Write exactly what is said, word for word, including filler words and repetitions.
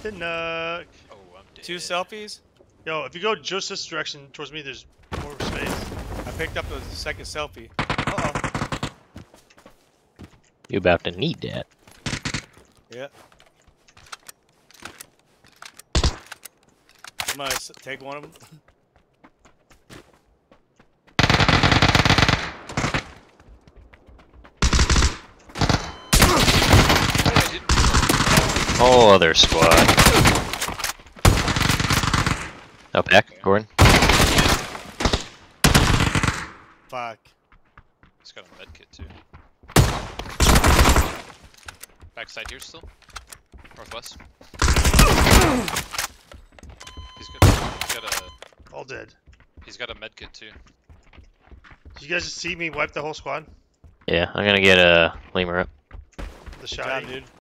to knock. Oh, I'm dead. Two selfies. Yo, if you go just this direction towards me, there's more space. I picked up the second selfie. Uh oh. You about to need that. Yeah. I'm gonna s- take one of them. Oh, other squad. Up back, Okay. Gordon. Fuck. He's got a med kit too. Backside here still. Northwest. He's got, he's got a All dead. he's got a med kit too. Did you guys just see me wipe the whole squad? Yeah, I'm gonna get a uh, lemur up. The Good shot. job, dude.